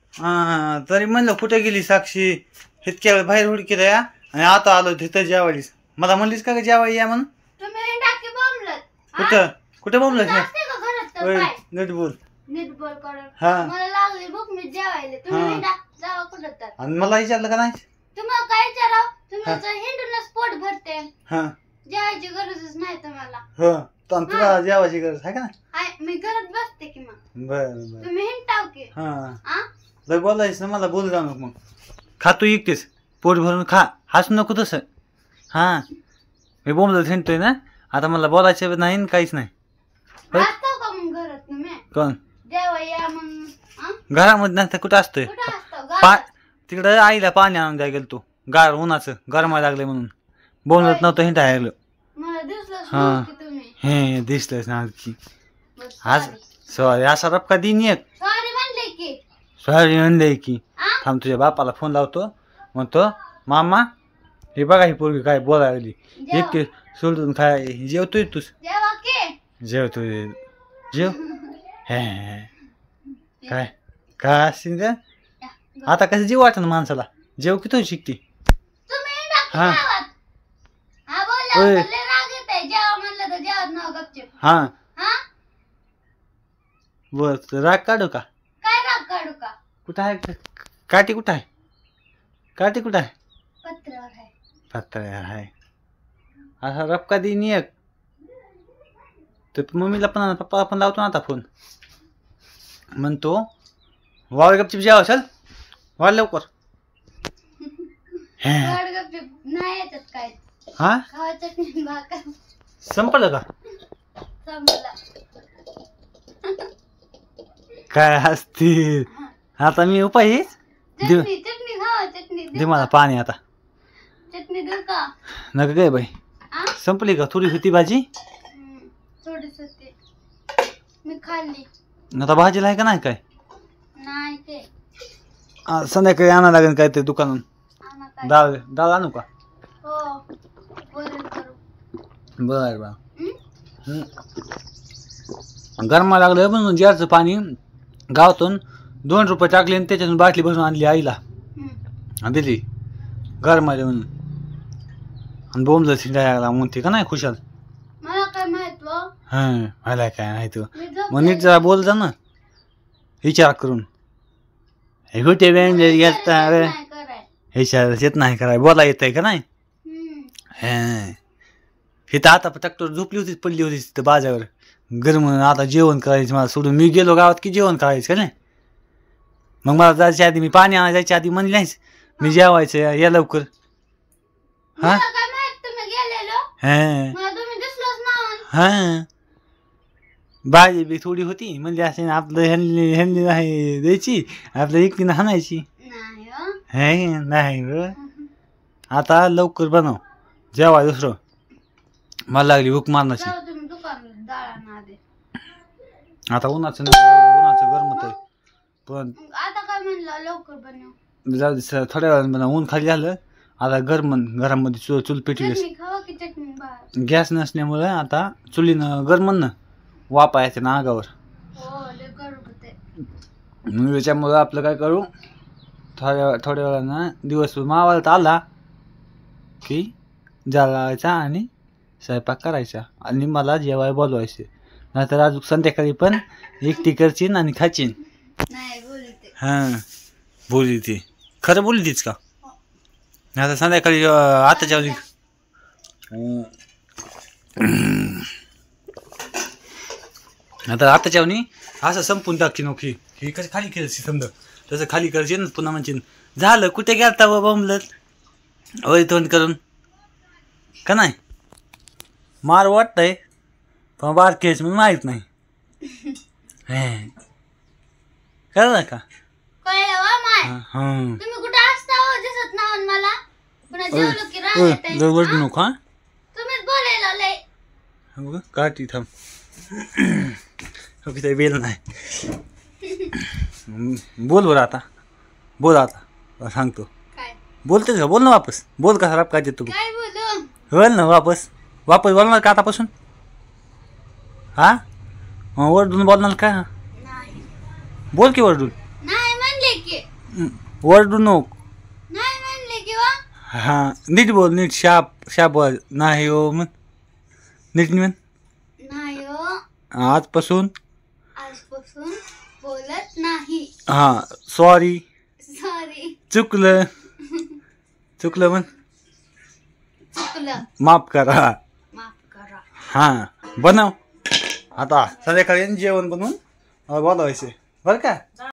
तरी म्हणलं कुठे गेली साक्षी, इतक्या वेळ बाहेर हुडकीला या आणि आता आलो तिथं जेवायलीस. मला म्हणलीस का जेवाय या म्हणून? कुठं कुठे बोललं? नीट बोल. हा आणि मला विचारलं का नाही? तुम्हाला काय विचारावं? तुमचं हिंडूनच पोट भरते. जेवायची गरजच नाही तुम्हाला. तुला जेवायची गरज आहे का? मी घरात बसते की मग. बरं तुम्ही हिंडताव की. लय बोलायच ना मला, बोल जाऊ नको. मग खा तू एकटेच, पोट भरून खा, हसू नको तसं. मी बोंबलत हिंडतोय ना आता, मला बोलायचं नाही काहीच नाही. कोण घरामध्ये नाही तर कुठं असतोय? तिकडे आईला पाणी आणून द्या गेलो तू, गार उन्हाचं गरमायला लागले म्हणून बोलत नव्हतं हिंडा लागलं. हे दिसलंच ना की आज सॉरी असा रपका दिन एक सॉरी म्हणले की. थांब तुझ्या बापाला फोन लावतो, म्हणतो मामा हे बघा ही पोरगी काय बोलायला लागली, इतके सोडून काय जेवतोय तूच? जेवतोय जेव. हे काय काय असतील का आता, कसं जीव वाटत ना माणसाला, जेव की तो शिकते. हा बर राग काढू का? काय राग काढू का? कुठं आहे काठी? कुठं आहे काठी? कुठं आहे? पत्र्यावर आहे. पत्र्यावर आहे. असा रपका देईन एक तर मम्मीला पण पप्पाला पण लावतो ना आता फोन, म्हणतो वावर गपचिप जेवा चल वाढ लवकर. संपलं का? काय असतील आता, मी उपाय दे मला पाणी आता. चटणी देऊ का? नका काय बाई, संपली का? थोडी होती भाजी, थोडीच होती, मी खाल्ली. आता भाजीला आहे का नाही? काय नाही ते संध्याकाळी आणा लागेल काय ते दुकानून. डाळ डाळ आणू का? बर बर. गरमा लागलं म्हणून जारचं पाणी गावातून 2 रुपये टाकले आणि त्याच्यातून बाटली भरून आणली आईला आणि दिली गरमाले म्हणून. आणि बोंबलं शिंडायला लागला म्हणते का नाही खुशाल. मला काय माहित? मला काय माहित? मग नीट जरा बोल जा ना विचार करून. हे कुठे येत नाही कराय, बोला येत आहे का नाही? हे तर आता ट्रॅक्टर झोपली होती, पडली होती तिथं बाजावर गरम. आता जेवण करायचं मला सोडून, मी गेलो गावात की जेवण करायचं का नाही. मग मला जायच्या आधी, मी पाणी आणायला जायच्या आधी म्हणली नाहीस मी जेवायचं या लवकर. भाजी बी थोडी होती, म्हणजे असे आपलं ह्यांनी ह्यांनी नाही द्यायची, आपल्या एकटीनं हाणायची. नाही आता लवकर बनव जेवाय दुसरं, मला लागली भूक मारण्याची. आता उन्हाचं उन्हाचं गरमत आहे पण आता काय म्हणलं लवकर बनव. जाऊ दे थोड्या वेळानं बनव, ऊन खाली झालं आता घरामध्ये चूल पेटली. गॅस नसल्यामुळे आता चुलीनं गरमन वापा येते ना अंगावर. मग त्याच्यामुळं आपलं काय करू, थोड्या वेळानं दिवस मावाळत आला की जाळायचा आणि स्वयंपाक करायचा आणि मला जेवाय बोलवायचे. नाहीतर अजून संध्याकाळी पण एकटी करचीन आणि खाचीन. बोलली ती खरं बोलली तीच का? आता संध्याकाळी आताच्या आता आताच्यावनी असं संपून टाकी नोकी ही कसं खाली केलं समजा तसं खाली करायचे ना. पुन्हा म्हणजे झालं कुठे गेलता बाबा बोंबलत वय तोंड करून का नाही. मार वाटतंय पण बारकेच मग माहित नाही. कळलं का? काठी थांब वेल नाही. बोल बरं आता, बोल आता सांगतो. बोलतेस का? बोल ना वापस बोल. का खराब काय देतो बोल ना वापस बोलणार का आतापासून? हा वरडून बोलणार का? बोल की वरडून. ओरडू नको. नाही म्हणले किंवा हा नीट बोल, नीट शाप बोल. नाही हो म्हण, नीट म्हण. नाही हो, आजपासून बोलत नाही. हा सॉरी, सॉरी, चुकलं म्हण. चुकलं, माफ करा. माफ करा. हा बनव आता, संध्याकाळी जेवण बनवून बोलावायचे बरं का.